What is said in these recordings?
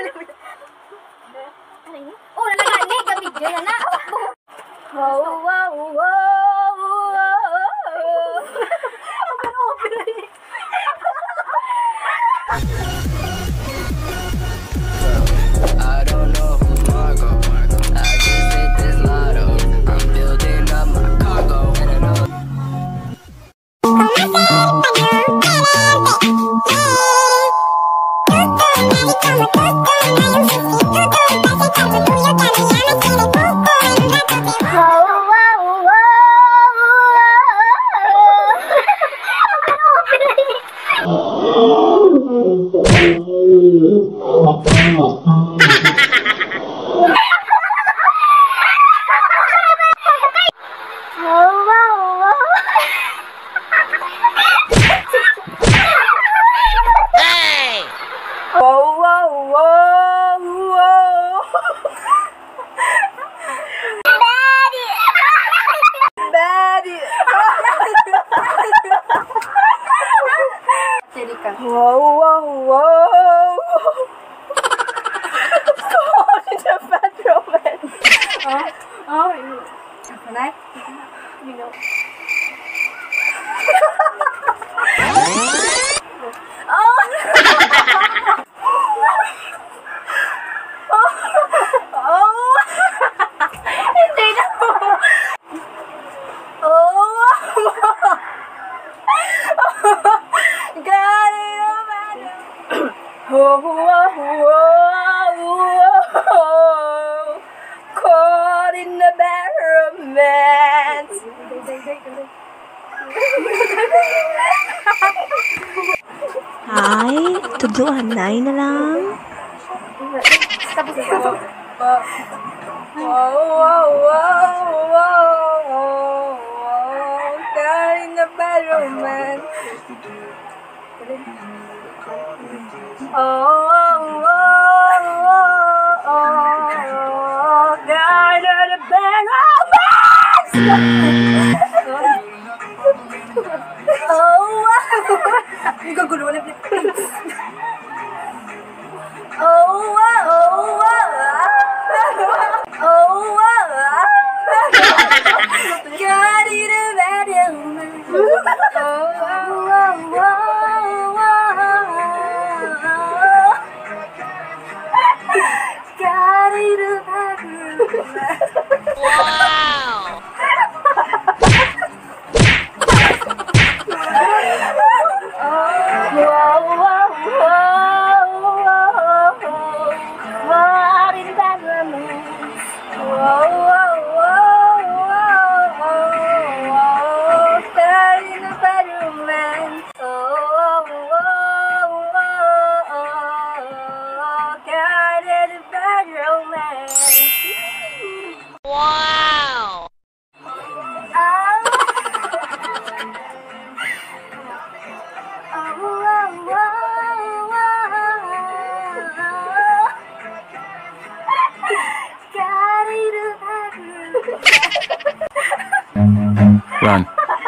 Oh, nagani ka video na na. Wow, wow, wow. I don't know who's Margot. I just hit this lotto. I'm building up my cargo. And I know. Wow, wow, wow. God in the bedroom. Này. You know. Caught in the bad romance. Ay, tudloan na na lang. Wow, wow, wow, wow. Caught in the bad romance. Oh, oh, oh, oh, God of the bad romance. Oh, you go good one. Oh, oh, oh, God of the bad romance. Oh, oh, oh. Wow! Wow! Run.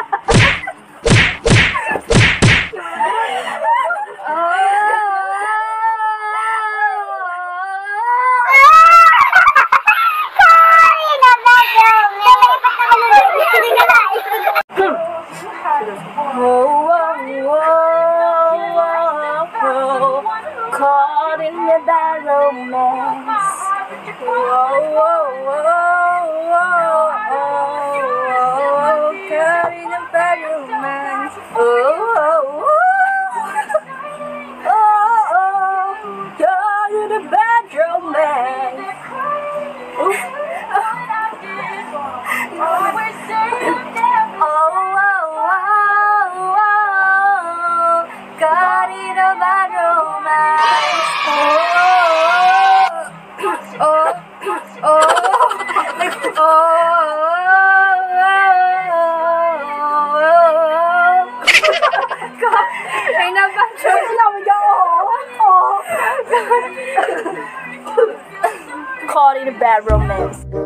Caught in the bad romance. Whoa, whoa, whoa, whoa. Caught in the bad romance. Oh, oh, oh. Caught in the bad romance. Got it a bad romance. Ay, nabang-joke lang ako. Caught in a bad romance.